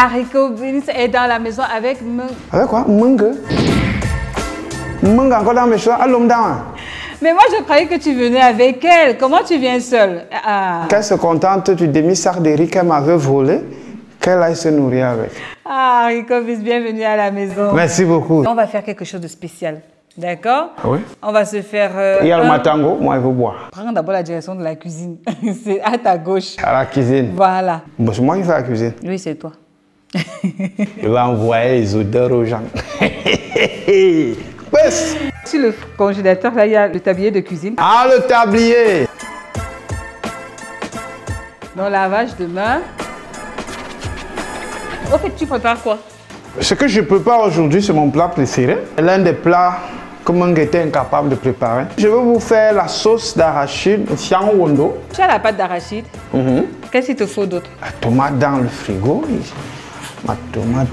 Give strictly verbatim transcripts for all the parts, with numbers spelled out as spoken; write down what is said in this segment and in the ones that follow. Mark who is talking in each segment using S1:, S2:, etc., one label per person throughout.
S1: Haricot Beans est dans la maison avec Mung.
S2: Avec quoi? Mung? Mung encore dans la maison? À l'homme dans.
S1: Mais moi, je croyais que tu venais avec elle. Comment tu viens seule? Ah.
S2: Qu'elle se contente du demi-sac de riz qu'elle m'avait volé, qu'elle aille se nourrir avec.
S1: Ah, Haricot Beans, bienvenue à la maison.
S2: Merci beaucoup.
S1: On va faire quelque chose de spécial. D'accord?
S2: Oui.
S1: On va se faire... Euh,
S2: Il y a le
S1: un...
S2: matango, moi je veux boire.
S1: Prends d'abord la direction de la cuisine. C'est à ta gauche.
S2: À la cuisine.
S1: Voilà.
S2: Bon, c'est moi qui fais la cuisine.
S1: Oui, c'est toi.
S2: Je vais envoyer les odeurs aux gens. Yes.
S1: Sur le congélateur, là, il y a le tablier de cuisine.
S2: Ah, le tablier!
S1: Donc, lavage de main. Au fait, tu prépares quoi?
S2: Ce que je prépare aujourd'hui, c'est mon plat préféré. L'un des plats que Mung était incapable de préparer. Je vais vous faire la sauce d'arachide fiang wondo.
S1: Tu as la pâte d'arachide.
S2: Mm-hmm.
S1: Qu'est-ce qu'il te faut d'autre?
S2: La tomate dans le frigo. Ma tomate.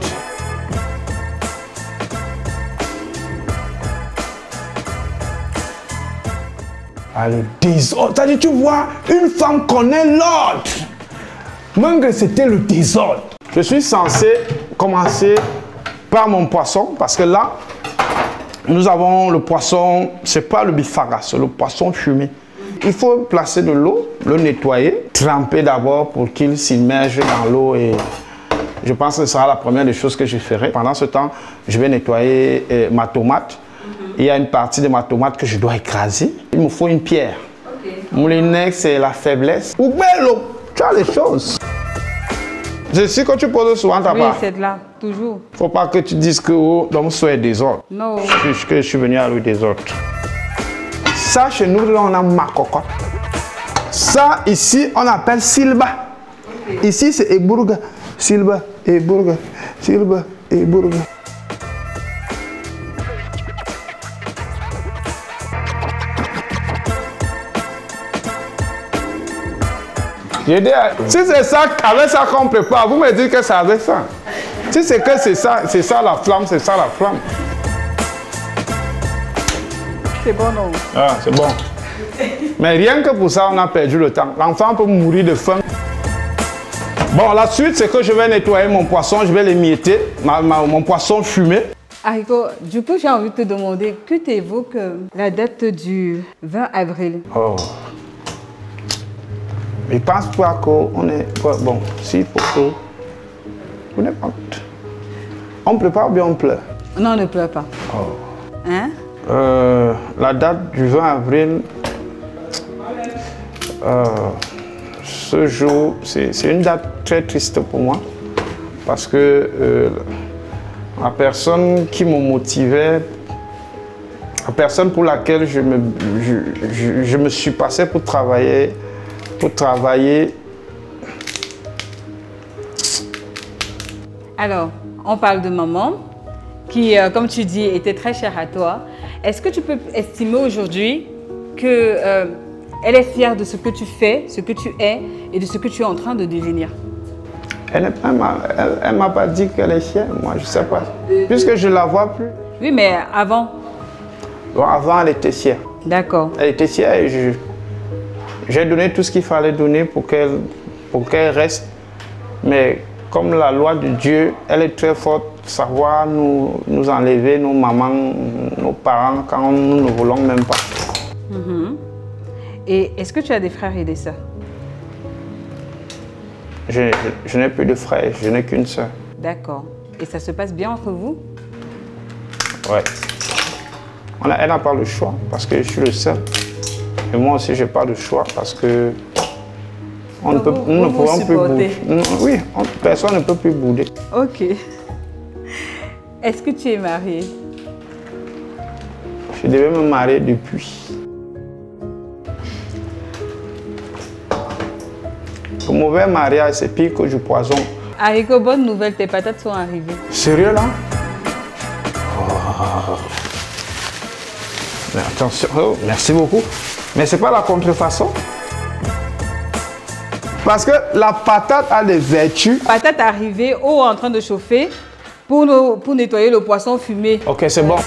S2: Ah, le désordre. T'as dit, tu vois, une femme connaît l'ordre. Mung, c'était le désordre. Je suis censé commencer par mon poisson parce que là, nous avons le poisson, c'est pas le bifaga, c'est le poisson fumé. Il faut placer de l'eau, le nettoyer, tremper d'abord pour qu'il s'immerge dans l'eau et je pense que ce sera la première des choses que je ferai. Pendant ce temps, je vais nettoyer euh, ma tomate. Il y a une partie de ma tomate que je dois écraser. Il me faut une pierre. Okay. Moulinex, c'est la faiblesse. Ou bello, tu as les choses. Je sais que tu poses souvent ta part.
S1: Oui, c'est de là, toujours.
S2: Faut pas que tu dises que oh, l'homme soit désordre.
S1: Non.
S2: Je, que je suis venu à le désordre. Ça, chez nous, là, on a ma cocotte. Ça, ici, on appelle silba. Okay. Ici, c'est Eburga. Silba, Eburga, Silba, Eburga. J'ai dit, si c'est ça, avec ça qu'on prépare, vous me dites que c'est avec ça. Si c'est que c'est ça, c'est ça la flamme, c'est ça la flamme.
S1: C'est bon, non?
S2: Ah, c'est bon. Mais rien que pour ça, on a perdu le temps. L'enfant peut mourir de faim. Bon, la suite, c'est que je vais nettoyer mon poisson, je vais l'émietter, ma, ma, mon poisson fumé.
S1: Haricot, du coup, j'ai envie de te demander, que t'évoque la date du vingt avril?
S2: Oh. Je pense pas qu'on est... Bon, si, pour que... Vous n'êtes pas... On prépare ou bien on pleure?
S1: Non, on ne pleure pas.
S2: Oh.
S1: Hein?
S2: Euh, la date du vingt avril... Euh, ce jour, c'est une date très triste pour moi. Parce que euh, la personne qui me motivait, la personne pour laquelle je me, je, je, je me suis passé pour travailler, pour travailler.
S1: Alors, on parle de maman, qui, euh, comme tu dis, était très chère à toi. Est-ce que tu peux estimer aujourd'hui que euh, elle est fière de ce que tu fais, ce que tu es et de ce que tu es en train de devenir?
S2: Elle ne m'a pas dit qu'elle est fière, moi je ne sais pas. Puisque je ne la vois plus.
S1: Oui, mais avant?
S2: Bon, avant, elle était fière.
S1: D'accord.
S2: Elle était fière et je... J'ai donné tout ce qu'il fallait donner pour qu'elle pour qu'elle reste. Mais comme la loi de Dieu, elle est très forte, savoir nous, nous enlever, nos mamans, nos parents, quand nous ne voulons même pas.
S1: Mm-hmm. Et est-ce que tu as des frères et des sœurs?
S2: Je, je, je n'ai plus de frères, je n'ai qu'une sœur.
S1: D'accord. Et ça se passe bien entre vous?
S2: Ouais. On a, elle n'a pas le choix parce que je suis le seul. Et moi aussi, je n'ai pas de choix parce que on ne peut,
S1: vous,
S2: nous
S1: vous
S2: ne pouvons plus bouder. Oui, on, personne ne peut plus bouder.
S1: Ok. Est-ce que tu es marié?
S2: Je devais me marier depuis. Le mauvais mariage, c'est pire que du poison.
S1: Haricot, bonne nouvelle, tes patates sont arrivées.
S2: Sérieux là? Oh. Mais attention, oh, merci beaucoup. Mais c'est pas la contrefaçon. Parce que la patate a des vertus.
S1: Patate arrivée, eau en train de chauffer pour, nous, pour nettoyer le poisson fumé.
S2: Ok, c'est bon.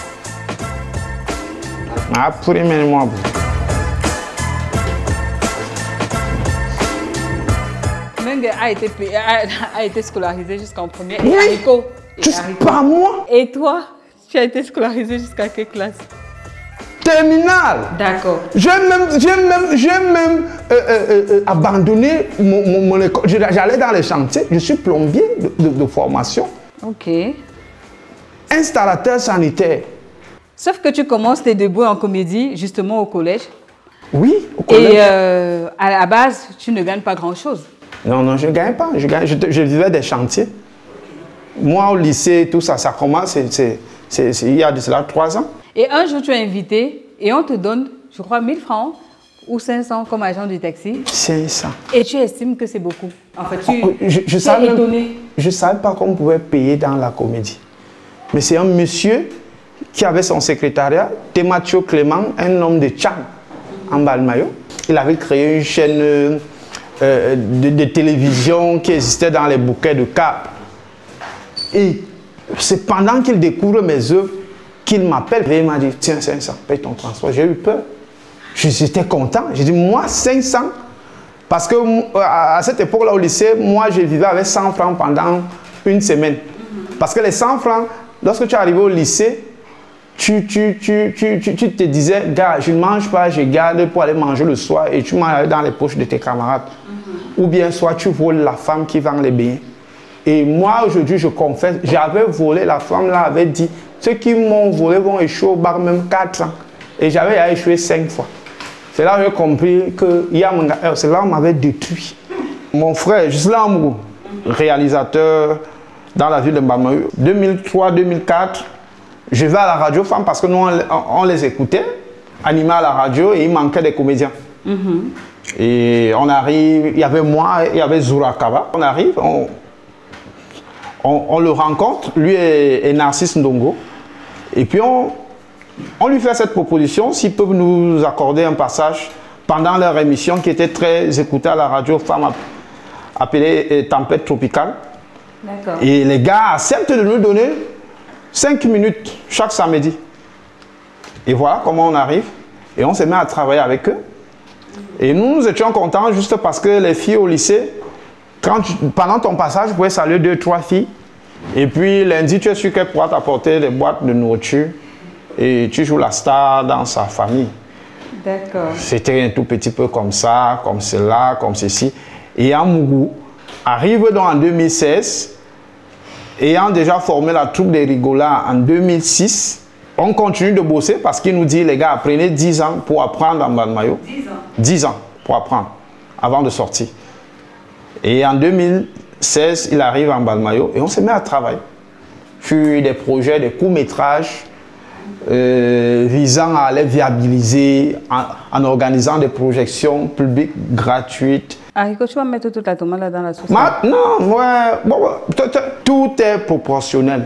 S2: Ah, pour y moi.
S1: Mais Meng a été, a, a été scolarisé jusqu'en première.
S2: Oui.
S1: Et Haricot.
S2: Juste pas moi.
S1: Et toi, tu as été scolarisé jusqu'à quelle classe?
S2: Terminal.
S1: D'accord.
S2: J'ai même, j'ai même, j'ai même euh, euh, euh, abandonné mon, mon, mon école. J'allais dans les chantiers. Je suis plombier de, de, de formation.
S1: Ok.
S2: Installateur sanitaire.
S1: Sauf que tu commences tes débuts en comédie justement au collège.
S2: Oui, au collège.
S1: Et euh, à la base, tu ne gagnes pas grand-chose.
S2: Non, non, je ne gagne pas. Je, gagne, je, je vivais des chantiers. Moi, au lycée, tout ça, ça commence, c'est, c'est, c'est, c'est, il y a de cela trois ans.
S1: Et un jour, tu es invité et on te donne, je crois, mille francs ou cinq cents comme agent du taxi.
S2: cinq cents.
S1: Et tu estimes que c'est beaucoup. En fait, tu,
S2: oh, je, je
S1: tu
S2: savais,
S1: es étonné.
S2: Je ne savais pas qu'on pouvait payer dans la comédie. Mais c'est un monsieur qui avait son secrétariat, Tematio Clément, un homme de Tchad, en Balmayo. Il avait créé une chaîne euh, de, de télévision qui existait dans les bouquets de Cap. Et c'est pendant qu'il découvre mes œuvres qu'il m'appelle et il m'a dit, tiens, cinq cents, paye ton transport. J'ai eu peur. J'étais content. J'ai dit, moi, cinq cents. Parce que à cette époque-là, au lycée, moi, je vivais avec cent francs pendant une semaine. Parce que les cent francs, lorsque tu es arrivé au lycée, tu, tu, tu, tu, tu, tu te disais, gars, je ne mange pas, je garde pour aller manger le soir et tu manges dans les poches de tes camarades. Mm-hmm. Ou bien soit tu voles la femme qui vend les beignets. Et moi, aujourd'hui, je confesse, j'avais volé, la femme là avait dit, ceux qui m'ont volé vont échouer au bar même quatre ans. Et j'avais échoué cinq fois. C'est là que j'ai compris que c'est là qu'on m'avait détruit. Mon frère, Gisela Amou, réalisateur dans la ville de Mbamayu, deux mille trois deux mille quatre, je vais à la radio femme parce que nous, on, on les écoutait, animés à la radio, et il manquait des comédiens. Mm-hmm. Et on arrive, il y avait moi, il y avait Zoura Kaba. On arrive, on, on, on le rencontre, lui et, et Narcisse Ndongo. Et puis on, on lui fait cette proposition, s'ils peuvent nous accorder un passage pendant leur émission qui était très écoutée à la radio femme appelée Tempête Tropicale. Et les gars acceptent de nous donner cinq minutes chaque samedi. Et voilà comment on arrive. Et on se met à travailler avec eux. Et nous, nous étions contents juste parce que les filles au lycée, quand tu, pendant ton passage, tu pouvais saluer deux, trois filles. Et puis lundi, tu es sûr qu'elle pourra t'apporter des boîtes de nourriture. Et tu joues la star dans sa famille.
S1: D'accord.
S2: C'était un tout petit peu comme ça, comme cela, comme ceci. Et Amougou arrive donc en deux mille seize, ayant déjà formé la troupe des Rigolas en deux mille six. On continue de bosser parce qu'il nous dit, les gars, prenez dix ans pour apprendre en Balmayo. dix ans. dix ans pour apprendre avant de sortir. Et en deux mille seize, il arrive en Balmayo et on se met à travailler sur des projets, des courts-métrages euh, visant à les viabiliser en, en organisant des projections publiques gratuites.
S1: Haricot, tu vas mettre toute la tomate là dans la sauce?
S2: Ma, non, ouais, bon, tout, tout est proportionnel.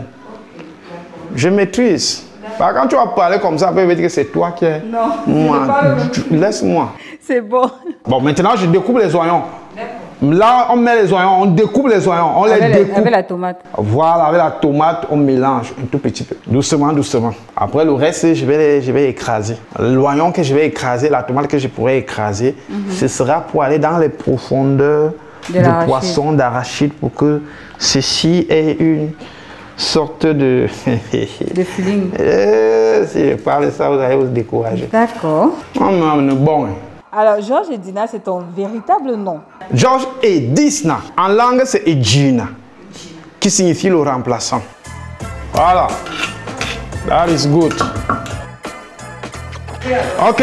S2: Je maîtrise. Bah, quand tu vas parler comme ça, après, je vais dire que c'est toi qui es.
S1: Non,
S2: laisse-moi.
S1: C'est bon.
S2: Bon, maintenant, je découpe les oignons. Là, on met les oignons, on découpe les oignons, on
S1: avec
S2: les
S1: la,
S2: découpe.
S1: Avec la tomate.
S2: Voilà, avec la tomate, on mélange un tout petit peu. Doucement, doucement. Après, le reste, je vais, les, je vais écraser. L'oignon que je vais écraser, la tomate que je pourrais écraser, mm-hmm. ce sera pour aller dans les profondeurs de, de poisson, d'arachide, pour que ceci ait une sorte de...
S1: de feeling.
S2: Euh, si je parle ça, vous allez vous décourager.
S1: D'accord.
S2: Oh, non, bon.
S1: Alors, Georges Edina, c'est ton véritable nom?
S2: Georges Edisna. En langue, c'est Edina, qui signifie le remplaçant. Voilà. That is good. OK.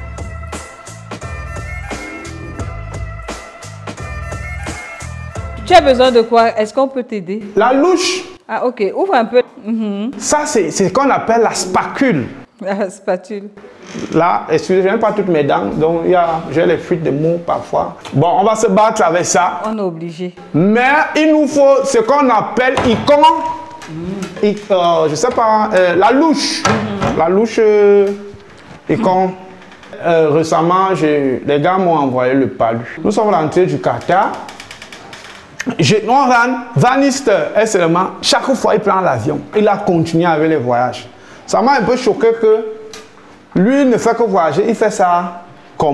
S1: Tu as besoin de quoi? Est-ce qu'on peut t'aider?
S2: La louche.
S1: Ah, OK. Ouvre un peu. Mm-hmm.
S2: Ça, c'est ce qu'on appelle la spatule.
S1: La spatule.
S2: Là, excusez, je n'ai pas toutes mes dents, donc j'ai les fuites de mots parfois. Bon, on va se battre avec ça.
S1: On est obligé.
S2: Mais il nous faut ce qu'on appelle icon, mm. I, euh, je sais pas, euh, la louche. Mm-hmm. La louche euh, icon. Mm. Euh, récemment, les gars m'ont envoyé le palu. Nous sommes rentrés du Qatar. On rentre, Vanister est seulement, chaque fois il prend l'avion. Il a continué avec les voyages. Ça m'a un peu choqué que lui ne fait que voyager, il fait ça comment?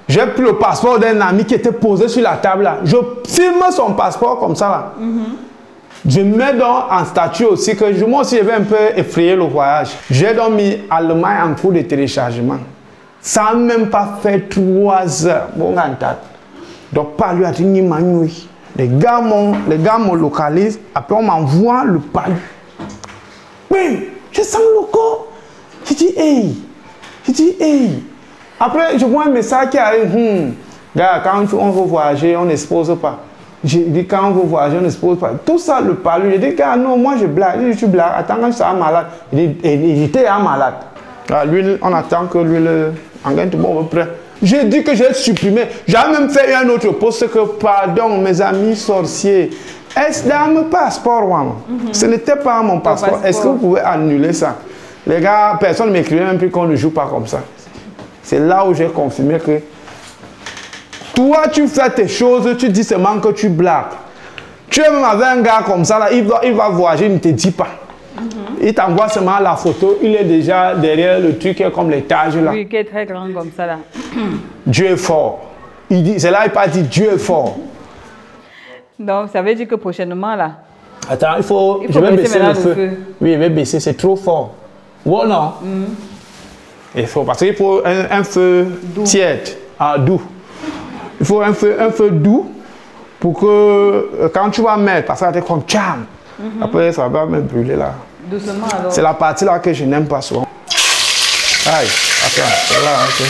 S2: J'ai pris le passeport d'un ami qui était posé sur la table là. Je filme son passeport comme ça là. Mm-hmm. Je mets donc en statut aussi que je, moi aussi j'avais un peu effrayé le voyage. J'ai donc mis Allemagne en cours de téléchargement. Ça n'a même pas fait trois heures. Bon, donc pas lui a dit ni manui. Les gars me localisent. Après on m'envoie le palu. Oui, je sens le corps. Je dis hey. Je dis hey. Après, je vois un message qui arrive. Hmm, gars, quand on veut voyager, on n'expose pas. Je dis, quand on veut voyager, on n'expose pas. Tout ça, le palu. Je dis, gars, non, moi je blague. Je dis, je blague. Attends, quand je serai malade. Il dit, j'étais malade. Alors, l'huile, on attend que l'huile en gagne tout bon prêt. J'ai dit que j'ai supprimé. J'ai même fait un autre poste que, pardon, mes amis sorciers. Est-ce dans mon passeport, moi? Mm-hmm. Ce n'était pas mon passeport. passeport. Est-ce que vous pouvez annuler ça? Les gars, personne ne m'écrivait même plus qu'on ne joue pas comme ça. C'est là où j'ai confirmé que toi, tu fais tes choses, tu dis seulement que tu blagues. Tu es même avec un gars comme ça, là, il, va, il va voyager, il ne te dit pas. Mm-hmm. Il t'envoie seulement la photo, il est déjà derrière le truc comme l'étage là.
S1: Oui, qui est très grand comme ça là.
S2: Dieu est fort. C'est là qu'il pas dit Dieu est fort.
S1: Donc, ça veut dire que prochainement là.
S2: Attends, il faut.
S1: Il faut
S2: je vais baisser, baisser le feu.
S1: feu.
S2: Oui, je vais baisser, c'est trop fort. Ou non? Mm. Il faut, parce qu'il faut un, un feu doux. Tiède, ah, doux. Il faut un feu, un feu doux pour que euh, quand tu vas mettre, parce que ça va être comme tcham. Mm-hmm. Après, ça va me brûler là.
S1: Doucement alors.
S2: C'est la partie là que je n'aime pas souvent. Aïe, attends, c'est là, ok.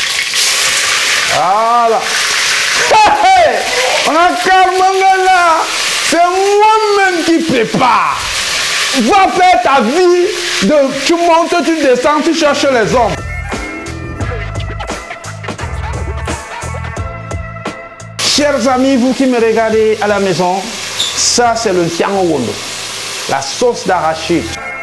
S2: Voilà. Hey, on a carrément là. C'est moi-même qui prépare. Va faire ta vie, de, tu montes, tu descends, tu cherches les hommes. Chers amis, vous qui me regardez à la maison, ça c'est le tiango wondo, la sauce d'arachide.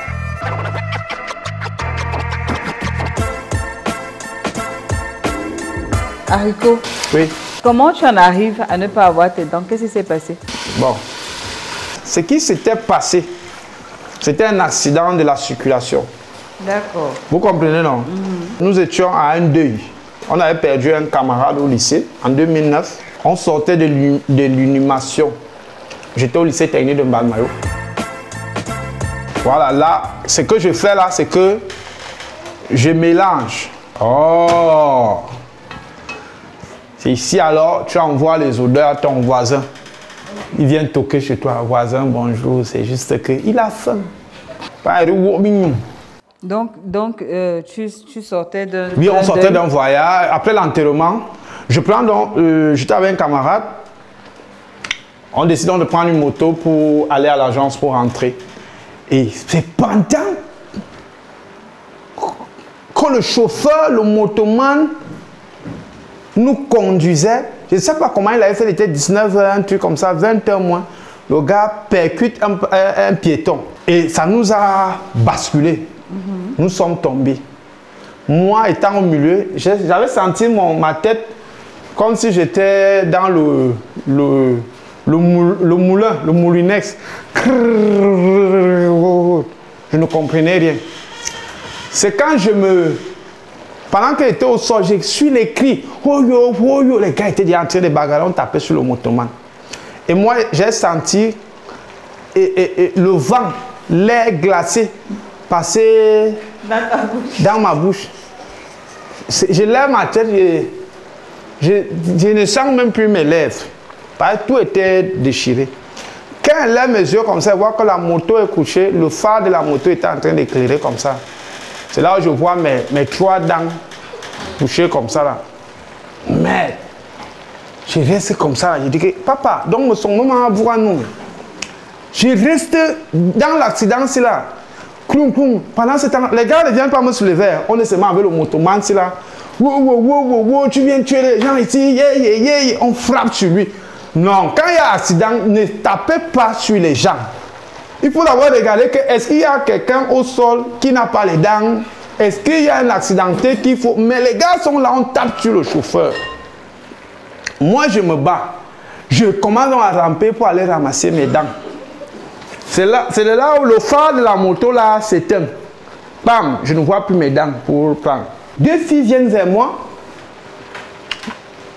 S1: Haricot,
S2: oui.
S1: Comment tu en arrives à ne pas avoir tes dents? Qu'est-ce qui s'est passé?
S2: Bon, ce qui s'était passé, c'était un accident de la circulation. D'accord. Vous comprenez, non? Mm-hmm. Nous étions à un deuil. On avait perdu un camarade au lycée en deux mille neuf. On sortait de l'inhumation. J'étais au lycée technique de Mbalmayo. Voilà, là, ce que je fais là, c'est que je mélange. Oh! C'est ici alors, tu envoies les odeurs à ton voisin. Il vient toquer chez toi, voisin, bonjour, c'est juste qu'il a faim.
S1: Donc, donc euh, tu, tu sortais d'un...
S2: Oui, on sortait d'un voyage. Après l'enterrement, je prends donc, euh, j'étais avec un camarade. On décide de prendre une moto pour aller à l'agence pour rentrer. Et c'est pendant que le chauffeur, le motoman, nous conduisait. Je ne sais pas comment il avait fait, il était dix-neuf heures, un truc comme ça, vingt heures moins. Le gars percute un, un, un piéton. Et ça nous a basculé. Mm-hmm. Nous sommes tombés. Moi, étant au milieu, j'avais senti mon, ma tête comme si j'étais dans le, le, le, moul, le moulin, le moulinex. Je ne comprenais rien. C'est quand je me... Pendant qu'il était au sol, j'ai su les cris. Oh yo, oh yo. Les gars étaient déjà en train de bagarrer, on tapait sur le motoman. Et moi, j'ai senti et, et, et le vent, l'air glacé passer dans, dans ma bouche. Je lève ma tête, je, je, je ne sens même plus mes lèvres. Parce que tout était déchiré. Quand elle lève mes yeux comme ça, elle voit que la moto est couchée, le phare de la moto était en train d'éclairer comme ça. C'est là où je vois mes, mes trois dents touchées comme ça là. Mais je reste comme ça. Je dis que papa, donc son moment à voir nous. Je reste dans l'accident là. Cloum, cloum. Pendant ce temps, les gars ne viennent pas me soulever. On est seulement avec le motoman là. Wow, wow, wow, wow, wow, tu viens tuer les gens ici. Yeah, yeah, yeah. On frappe sur lui. Non, quand il y a accident, ne tapez pas sur les gens. Il faut d'abord regarder que est-ce qu'il y a quelqu'un au sol qui n'a pas les dents. Est-ce qu'il y a un accidenté qu'il faut... Mais les gars sont là, on tape sur le chauffeur. Moi, je me bats. Je commence à ramper pour aller ramasser mes dents. C'est là, c'est là où le phare de la moto là s'éteint. Bam, je ne vois plus mes dents pour prendre. Deux filles viennent vers moi.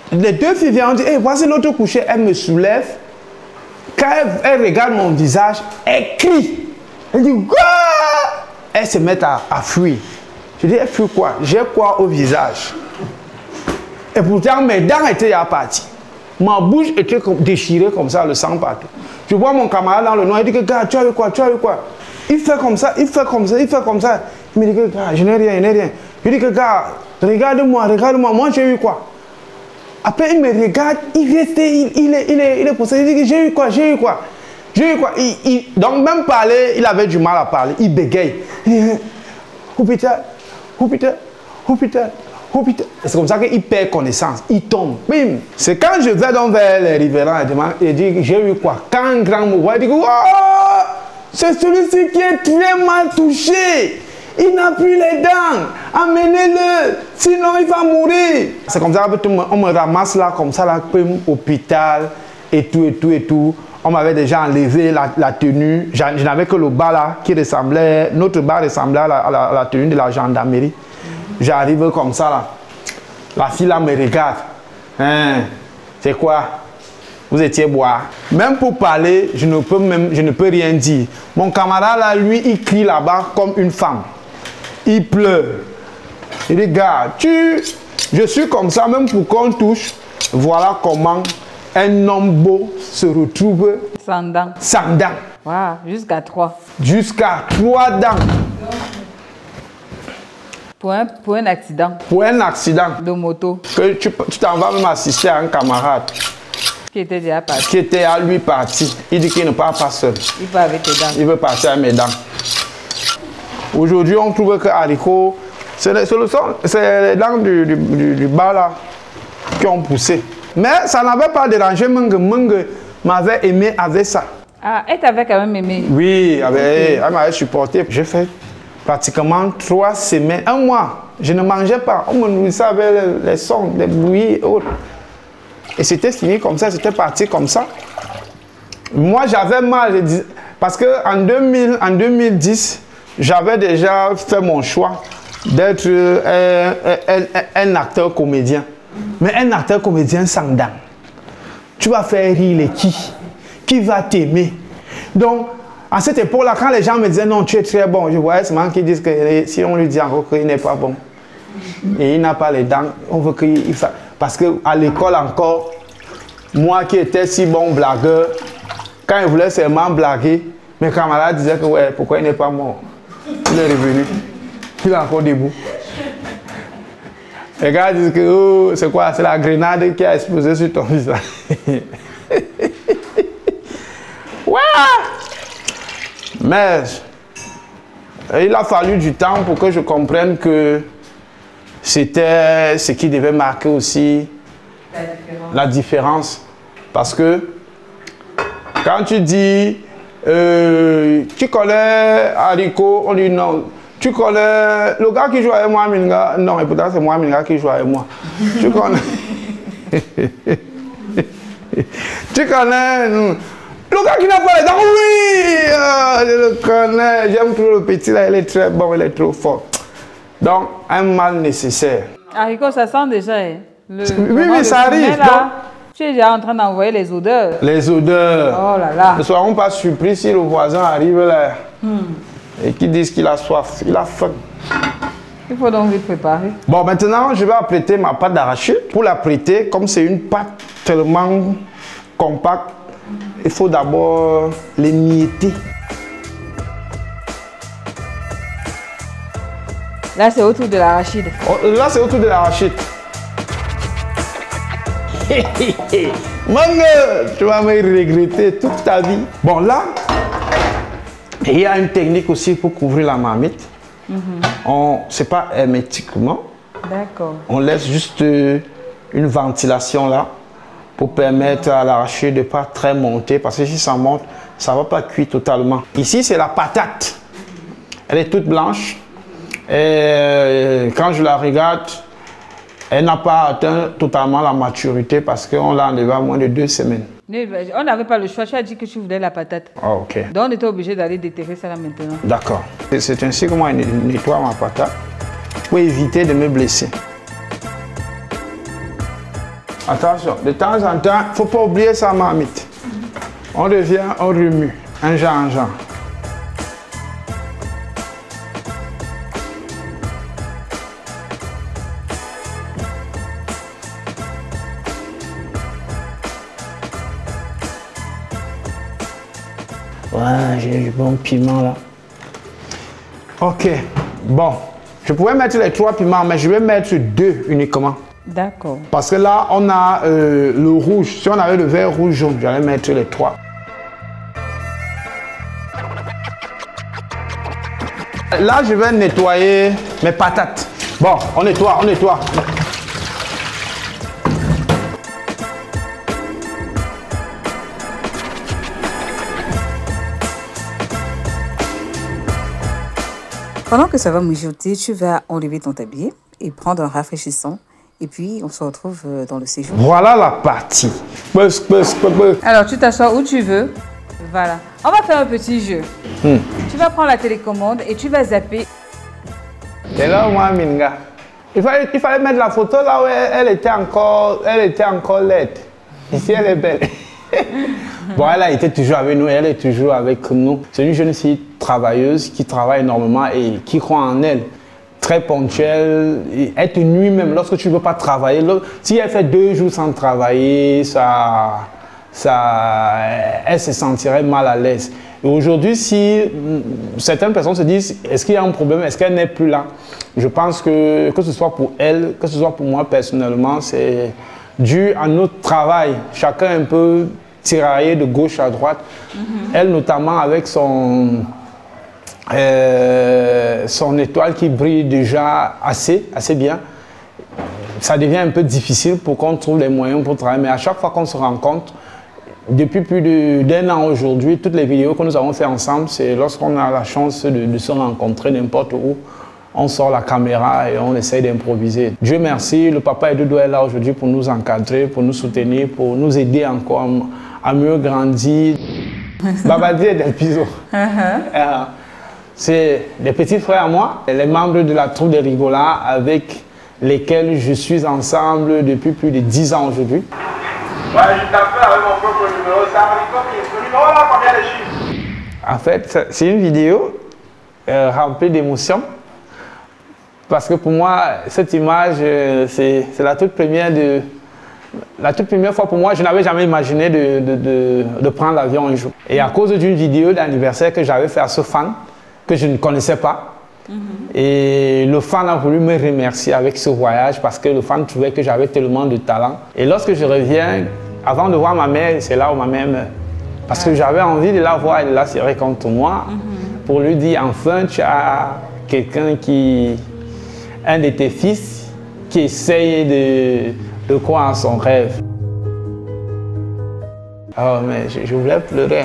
S2: Les deux filles viennent dire, hey, voici l'autre couché. Elle me soulève. Quand elle, elle regarde mon visage, elle crie. Elle dit, quoi? Elle se met à, à fuir. Je dis, elle fuit quoi? J'ai quoi au visage? Et pourtant, mes dents étaient à partir. Ma bouche était comme, déchirée comme ça, le sang partout. Je vois mon camarade dans le noir, il dit que, gars, tu as eu quoi? Tu as eu quoi? Il fait comme ça, il fait comme ça, il fait comme ça. Il me dit que, gars, je n'ai rien, je n'ai rien. Je dis que, gars, regarde-moi, regarde-moi, moi j'ai eu quoi? Après, il me regarde, il reste, il, il est, il est, il est possédé. Il dit que j'ai eu quoi? J'ai eu quoi? J'ai eu quoi? Il, il, donc, même parler, il avait du mal à parler. Il bégaye. Hôpital, hôpital, hôpital, hôpital. C'est comme ça qu'il perd connaissance. Il tombe. Bim. C'est quand je vais donc vers les riverains, il dit, j'ai eu quoi? Quand un grand mot, il dit, oh, c'est celui-ci qui est très mal touché. Il n'a plus les dents. Amenez-le. Sinon, il va mourir. C'est comme ça qu'on me ramasse là, comme ça, là, hôpital, et tout, et tout, et tout. On m'avait déjà enlevé la, la tenue. Je n'avais que le bas là, qui ressemblait, notre bas ressemblait à la, à la, à la tenue de la gendarmerie. J'arrive comme ça là. La fille là me regarde. Hein, c'est quoi? Vous étiez boire. Même pour parler, je ne peux même, je ne peux rien dire. Mon camarade là, lui, il crie là-bas comme une femme. Il pleure. Il dit, gars, tu... Je suis comme ça, même pour qu'on touche. Voilà comment un homme beau se retrouve
S1: sans dents.
S2: Sans dents.
S1: Wow, jusqu'à trois.
S2: Jusqu'à trois dents.
S1: Pour un, pour un accident.
S2: Pour un accident.
S1: De moto.
S2: Que tu t'en vas même assister à un camarade.
S1: Qui était déjà parti.
S2: Qui était à lui parti. Il dit qu'il ne part pas seul.
S1: Il part avec tes dents.
S2: Il veut partir avec mes dents. Aujourd'hui, on trouve que haricot, c'est les, les dents du, du, du, du bas là qui ont poussé. Mais ça n'avait pas dérangé Menge. Menge m'avait aimé avec ça.
S1: Ah, elle t'avait quand même aimé?
S2: Oui, elle, okay. Elle m'avait supporté. J'ai fait pratiquement trois semaines, un mois. Je ne mangeais pas. On me nourrissait avec les, les sons, les bruits et autres. Et c'était fini comme ça, c'était parti comme ça. Moi, j'avais mal. Parce qu'en deux mille, en deux mille dix, j'avais déjà fait mon choix d'être un, un, un acteur comédien. Mais un acteur comédien sans dents. Tu vas faire rire les qui? Qui va t'aimer? Donc, à cette époque-là, quand les gens me disaient non, tu es très bon, je voyais seulement qu'ils disent que si on lui dit encore qu'il n'est pas bon, et il n'a pas les dents, on veut qu'il fasse. Parce qu'à l'école encore, moi qui étais si bon blagueur, quand il voulait seulement blaguer, mes camarades disaient que ouais, pourquoi il n'est pas mort? Il est revenu. Il est encore debout. Les gars disent que oh, c'est quoi? C'est la grenade qui a explosé sur ton visage. Ouais! Mais il a fallu du temps pour que je comprenne que c'était ce qui devait marquer aussi la différence. La différence. Parce que quand tu dis euh, tu connais haricot, on dit non. Tu connais le gars qui joue avec moi, Minga? Non, et pourtant c'est moi, Minga, qui joue avec moi. Tu connais. Tu connais. Le gars qui n'a pas les dents, oui, euh, je le connais. J'aime trop le petit là, il est très bon, il est trop fort. Donc, un mal nécessaire.
S1: Haricot, ça sent déjà. Hein? Le,
S2: oui, oui, ça arrive.
S1: Là, donc, tu es déjà en train d'envoyer les odeurs.
S2: Les odeurs.
S1: Oh là là.
S2: Ne soyons pas surpris si le voisin arrive là. Hmm. Et qui disent qu'il a soif, il a faim.
S1: Il faut donc vite préparer.
S2: Bon, maintenant, je vais apprêter ma pâte d'arachide. Pour l'apprêter, comme c'est une pâte tellement compacte, il faut d'abord l'émietter.
S1: Là, c'est autour de l'arachide.
S2: Oh, là, c'est autour de l'arachide. Mange, tu vas me regretter toute ta vie. Bon, là, il y a une technique aussi pour couvrir la marmite. Mm-hmm. Ce n'est pas hermétiquement.
S1: D'accord.
S2: On laisse juste euh, une ventilation là pour permettre à l'arachide de ne pas très monter. Parce que si ça monte, ça ne va pas cuire totalement. Ici, c'est la patate. Elle est toute blanche. Et euh, quand je la regarde, elle n'a pas atteint totalement la maturité parce qu'on l'a enlevée à moins de deux semaines.
S1: On n'avait pas le choix, tu as dit que tu voulais la patate.
S2: Ah, ok.
S1: Donc on était obligé d'aller déterrer ça là maintenant.
S2: D'accord. C'est ainsi que moi je nettoie ma patate pour éviter de me blesser. Attention, de temps en temps, il ne faut pas oublier sa marmite. On revient, on remue, un genre en genre. Ouais, j'ai du bon piment là. Ok, bon. Je pourrais mettre les trois piments, mais je vais mettre deux uniquement.
S1: D'accord.
S2: Parce que là, on a euh, le rouge. Si on avait le vert, rouge, jaune, j'allais mettre les trois. Là, je vais nettoyer mes patates. Bon, on nettoie, on nettoie.
S1: Pendant que ça va mijoter, tu vas enlever ton tablier et prendre un rafraîchissant. Et puis, on se retrouve dans le séjour.
S2: Voilà la partie.
S1: Alors, tu t'assois où tu veux. Voilà. On va faire un petit jeu. Hmm. Tu vas prendre la télécommande et tu vas zapper.
S2: Et là, moi, Minga, il fallait, il fallait mettre la photo là où elle, elle était encore, elle était encore laide. Ici, elle est belle. Bon, elle a été toujours avec nous, elle est toujours avec nous. C'est une jeune fille travailleuse qui travaille énormément et qui croit en elle. Très ponctuelle, être nuit même lorsque tu ne veux pas travailler. Si elle fait deux jours sans travailler, ça, ça, elle se sentirait mal à l'aise. Et aujourd'hui, si certaines personnes se disent, est-ce qu'il y a un problème, est-ce qu'elle n'est plus là? Je pense que que ce soit pour elle, que ce soit pour moi personnellement, c'est dû à notre travail. Chacun un peu tiraillé de gauche à droite. Mm-hmm. Elle notamment avec son... Euh, son étoile qui brille déjà assez, assez bien, ça devient un peu difficile pour qu'on trouve les moyens pour travailler. Mais à chaque fois qu'on se rencontre, depuis plus d'un an aujourd'hui, toutes les vidéos que nous avons fait ensemble, c'est lorsqu'on a la chance de, de se rencontrer n'importe où, on sort la caméra et on essaye d'improviser. Dieu merci, le papa Edodo est là aujourd'hui pour nous encadrer, pour nous soutenir, pour nous aider encore à mieux grandir. Babadi et Del Piso. Uh-huh. euh, C'est des petits frères à moi, les membres de la troupe des Rigolas avec lesquels je suis ensemble depuis plus de dix ans aujourd'hui. Ouais, je t'appelle avec mon propre numéro, ça ce numéro là, combien de chiffres? En fait, c'est une vidéo euh, remplie d'émotions. Parce que pour moi, cette image, euh, c'est la toute première de... La toute première fois pour moi, je n'avais jamais imaginé de, de, de, de prendre l'avion un jour. Et à cause d'une vidéo d'anniversaire que j'avais fait à ce fan, que je ne connaissais pas. Mm-hmm. Et le fan a voulu me remercier avec ce voyage parce que le fan trouvait que j'avais tellement de talent. Et lorsque je reviens, avant de voir ma mère, c'est là où ma mère meurt. Parce que j'avais envie de la voir, elle là serrée contre moi, mm-hmm. pour lui dire enfin tu as quelqu'un qui, un de tes fils, qui essaye de, de croire en son rêve. Oh mais je, je voulais pleurer.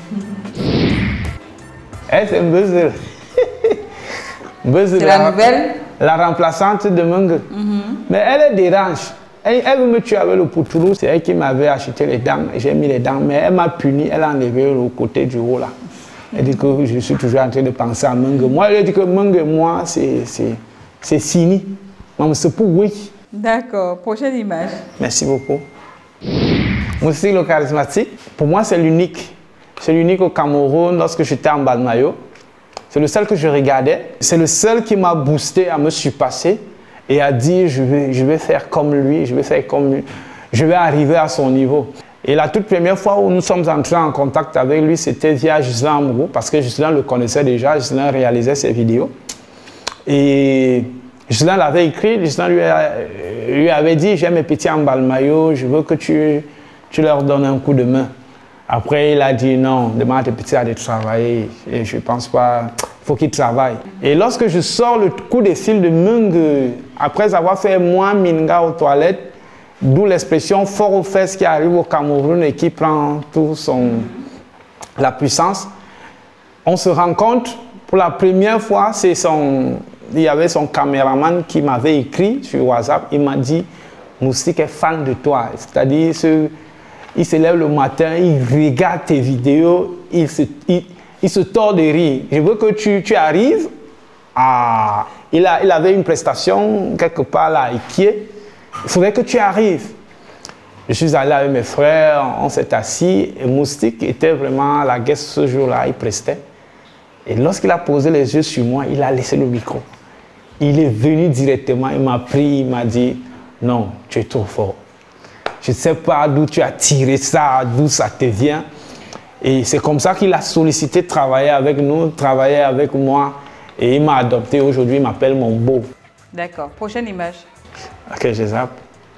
S2: Elle, c'est Mbeuzel.
S1: C'est la, la nouvelle?
S2: La remplaçante de Mung. Mm-hmm. Mais elle est dérange. Elle, elle veut me tuer avec le poutourou. C'est elle qui m'avait acheté les dents. J'ai mis les dents, mais elle m'a puni. Elle a enlevé le côté du haut là. Elle dit que je suis toujours en train de penser à Mung. Moi, elle dit que Mung et moi, c'est fini. C'est pour oui.
S1: D'accord. Prochaine image.
S2: Merci beaucoup. Moussi le charismatique, pour moi, c'est l'unique. C'est l'unique au Cameroun lorsque j'étais en Balmayo. C'est le seul que je regardais. C'est le seul qui m'a boosté à me surpasser et à dire je vais, je vais faire comme lui, je vais faire comme lui, je vais arriver à son niveau. Et la toute première fois où nous sommes entrés en contact avec lui, c'était via Gislain Amouroux, parce que Gislain le connaissait déjà, Gislain réalisait ses vidéos. Et Gislain l'avait écrit, Gislain lui, lui avait dit j'ai mes petits en Balmayo, je veux que tu, tu leur donnes un coup de main. Après, il a dit non, demande à tes petits à de travailler. Et je ne pense pas, il faut qu'ils travaillent. Et lorsque je sors le coup de fil de Mung, après avoir fait moi, Minga aux toilettes, d'où l'expression fort aux fesses qui arrive au Cameroun et qui prend tout son, la puissance, on se rend compte, pour la première fois, c'est son, il y avait son caméraman qui m'avait écrit sur WhatsApp, il m'a dit, Moustik est fan de toi. C'est-à-dire, ce il se lève le matin, il regarde tes vidéos, il se, il, il se tord de rire. Je veux que tu, tu arrives à... Il, a, il avait une prestation quelque part là, à Iquié. Il faudrait que tu arrives. Je suis allé avec mes frères, on s'est assis et Moustique était vraiment la guest ce jour-là, il prestait. Et lorsqu'il a posé les yeux sur moi, il a laissé le micro. Il est venu directement, il m'a pris, il m'a dit « Non, tu es trop fort. Je ne sais pas d'où tu as tiré ça, d'où ça te vient. » Et c'est comme ça qu'il a sollicité de travailler avec nous, travailler avec moi. Et il m'a adopté. Aujourd'hui, il m'appelle mon beau.
S1: D'accord. Prochaine image.
S2: Ok, je zappe.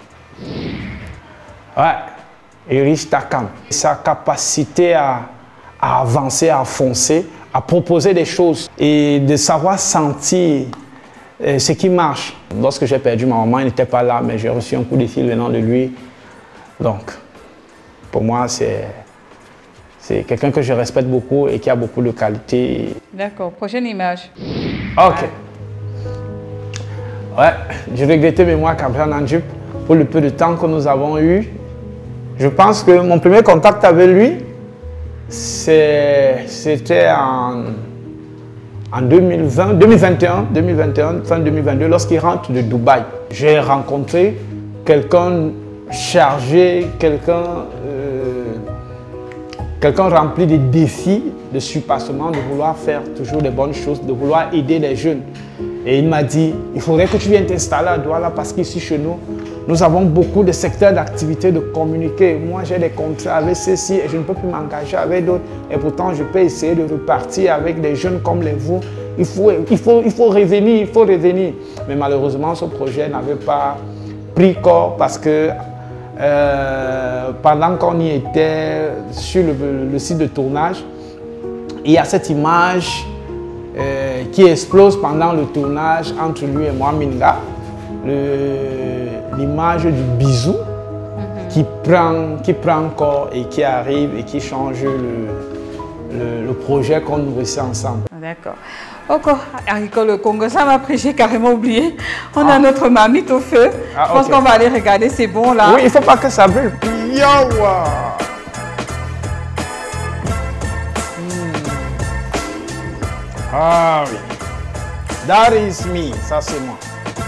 S2: Ouais, Erich Takam. Sa capacité à, à avancer, à foncer, à proposer des choses et de savoir sentir euh, ce qui marche. Lorsque j'ai perdu ma maman, il n'était pas là, mais j'ai reçu un coup de fil venant de lui. Donc, pour moi, c'est c'est quelqu'un que je respecte beaucoup et qui a beaucoup de qualités.
S1: D'accord. Prochaine image.
S2: Ok. Ouais, je regrettais mémoire Captain Nandjup pour le peu de temps que nous avons eu. Je pense que mon premier contact avec lui, c'était en, en deux mille vingt, deux mille vingt et un, deux mille vingt et un, fin deux mille vingt-deux, lorsqu'il rentre de Dubaï. J'ai rencontré quelqu'un chargé, quelqu'un euh, quelqu'un rempli de défis, de surpassement, de vouloir faire toujours des bonnes choses, de vouloir aider les jeunes. Et il m'a dit, il faudrait que tu viennes t'installer à Douala parce qu'ici chez nous, nous avons beaucoup de secteurs d'activité de communiquer. Moi, j'ai des contrats avec ceux-ci et je ne peux plus m'engager avec d'autres. Et pourtant, je peux essayer de repartir avec des jeunes comme les vous. Il faut, il faut, il faut revenir, il faut revenir. Mais malheureusement, ce projet n'avait pas pris corps parce que euh, pendant qu'on y était sur le, le site de tournage, il y a cette image euh, qui explose pendant le tournage entre lui et moi, Minga. L'image du bisou mm-hmm. qui, prend, qui prend corps et qui arrive et qui change le, le, le projet qu'on nourrissait ensemble.
S1: D'accord. Encore, Haricot, le Congo, ça m'a pris, j'ai carrément oublié. On ah. a notre marmite au feu. Ah, Je pense okay. qu'on va aller regarder, c'est bon là.
S2: Oui, il ne faut pas que ça brûle. Yawa! Mm. Ah oui. That is me, ça c'est moi.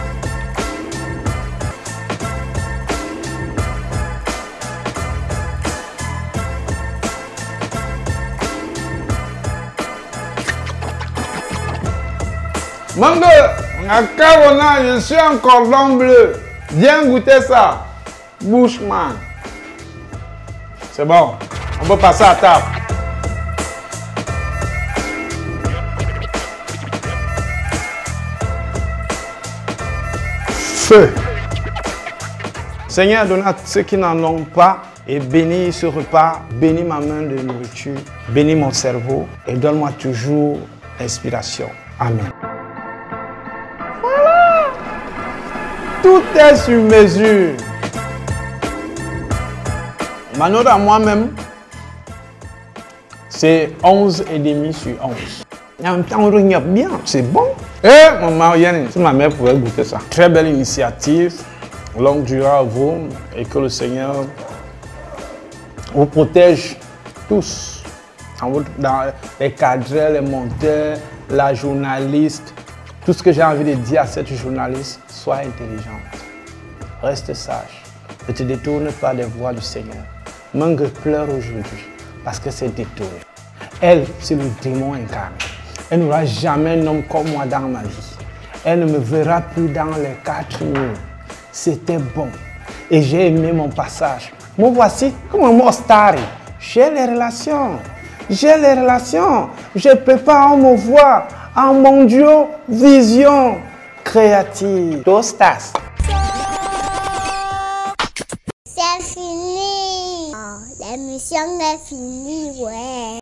S2: Mango, je suis un cordon bleu. Viens goûter ça. Bushman. C'est bon. On peut passer à table. Feu. Seigneur, donne à ceux qui n'en ont pas et bénis ce repas. Bénis ma main de nourriture. Bénis mon cerveau et donne-moi toujours inspiration. Amen. Tout est sur mesure. Ma note à moi-même, c'est onze virgule cinq sur onze. En même temps, on regarde bien, c'est bon. Eh, maman, si ma mère pouvait goûter ça. Très belle initiative, longue durée à vous et que le Seigneur vous protège tous. Dans les cadres, les monteurs, la journaliste. Tout ce que j'ai envie de dire à cette journaliste, sois intelligente, reste sage, ne te détourne pas des voies du Seigneur. Mangue pleure aujourd'hui parce que c'est détourné. Elle, c'est le démon incarné. Elle n'aura jamais un homme comme moi dans ma vie. Elle ne me verra plus dans les quatre murs. C'était bon et j'ai aimé mon passage. Moi voici comme un mostari. J'ai les relations, j'ai les relations. Je ne peux pas en me voir. En mon Dieu, vision créative. Tostas.
S3: C'est fini. Oh, l'émission est finie, ouais.